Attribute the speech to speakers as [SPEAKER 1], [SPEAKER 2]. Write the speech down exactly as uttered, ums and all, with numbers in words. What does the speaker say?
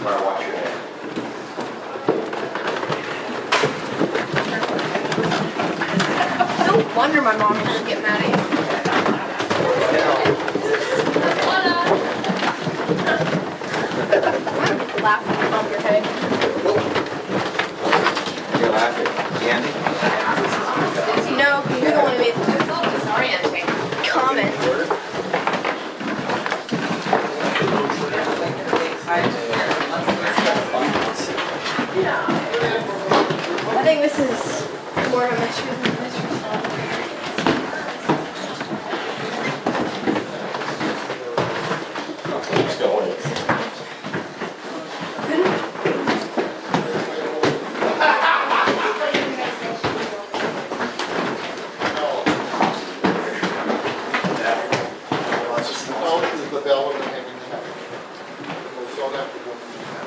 [SPEAKER 1] Tomorrow, watch your head.
[SPEAKER 2] No wonder my mom doesn't get mad at you. I'm laughing above your head.
[SPEAKER 1] You're laughing. Candy?
[SPEAKER 2] No, because you're the one who made the disorienting comment. I think this is more of a mystery than a mystery solver.
[SPEAKER 1] Keeps going.
[SPEAKER 3] No, because the bell would have been hanging there. We'll sort out the